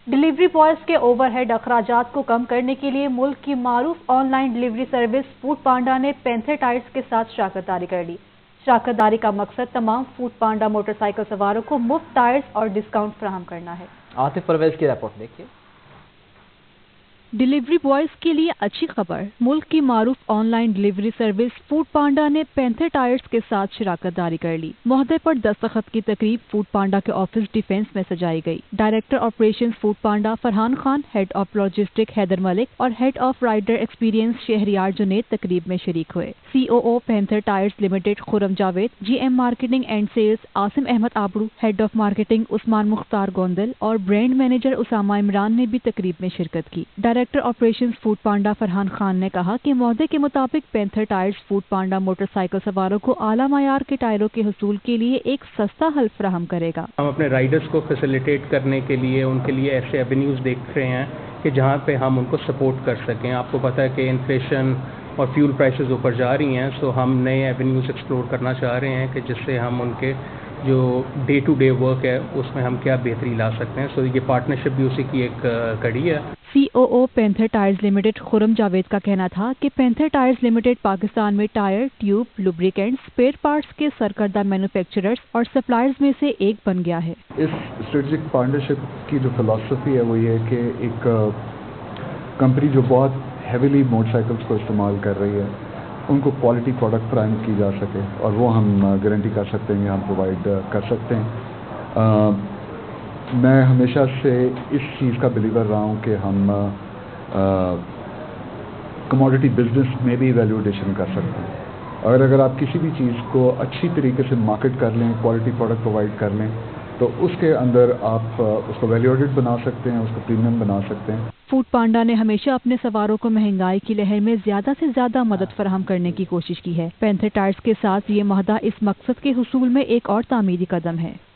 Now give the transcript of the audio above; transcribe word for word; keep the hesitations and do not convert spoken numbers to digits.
Delivery boys के overhead अखराजात को कम करने के लिए मुल्क की मारूफ online delivery service Foodpanda ने पैंथर टायर्स के साथ शराकत कर ली। शराकत का मकसद तमाम फूड पांडा मोटरसाइकिल सवारों को मुफ्त टायर्स और डिस्काउंट फराहम करना है। आतिफ परवेज की रिपोर्ट देखिए। डिलीवरी बॉयज के लिए अच्छी खबर, मुल्क की मारूफ online delivery service Foodpanda ने पैंथर टायर्स के साथ शराकत दारी कर ली। मुहदे पर दस्तखत की तकरीब फूड पांडा के ऑफिस डिफेंस में सजाई गई। Director operations Foodpanda Farhan Khan, head of logistic Haider Malik और head of rider experience Shehryar Junaid तकरीब में शरीक हुए। C O O Panther Tyres limited Khurram Javed, G M marketing and sales Asim Ahmed Abru, head of marketing Usman Mukhtar Gondal और ब्रांड मैनेजर उसामा इमरान ने भी तकरीब में शिरकत की। Director operations Foodpanda Farhan Khan ने कहा कि मौदे के मुताबिक Panther Tyres Foodpanda motorcycle सवारों को आला मायार के टायरों के हुसूल के लिए एक सस्ता हल फराहम करेगा। हम अपने राइडर्स को फैसिलिटेट करने के लिए उनके लिए ऐसे एवेन्यूज देख रहे हैं कि जहां पे हम उनको सपोर्ट कर सकें। आपको पता है कि इन्फ्लेशन और फ्यूल प्राइसेस ऊपर जा रही हैं, सो हम नए एवेन्यूज एक्सप्लोर करना चाह रहे हैं कि जिससे हम उनके जो डे टू डे वर्क है उसमें हम क्या बेहतरी ला सकते हैं। सो ये पार्टनरशिप भी उसी की एक कड़ी है। C O O Panther Tyres limited Khurram Javed का कहना था कि पैंथर टायर्स लिमिटेड पाकिस्तान में tyre, tube, lubricants, spare parts के सरकर्दा मैन्युफैक्चरर्स और सप्लायर्स में से एक बन गया है। इस स्ट्रेटेजिक पार्टनरशिप की जो फिलॉसफी है वो ये है कि एक कंपनी जो बहुत हेवीली मोटरसाइकिल्स को इस्तेमाल कर रही है उनको क्वालिटी प्रोडक्ट फ्राहम की जा सके और वो हम गारंटी कर सकते हैं, हम प्रोवाइड कर सकते हैं। आ, मैं हमेशा से इस चीज़ का बिलीवर रहा हूँ कि हम कमोडिटी बिजनेस में भी वैल्यूएशन कर सकते हैं। और अगर आप किसी भी चीज़ को अच्छी तरीके से मार्केट कर लें, क्वालिटी प्रोडक्ट प्रोवाइड कर लें, तो उसके अंदर आप उसको वैल्यूएटेड बना सकते हैं, उसको प्रीमियम बना सकते हैं। फूड पांडा ने हमेशा अपने सवारों को महंगाई की लहर में ज्यादा से ज्यादा मदद फराहम करने की कोशिश की है। पैंथर टायर्स के साथ ये माहदा इस मकसद के हुसूल में एक और तामीरी कदम है।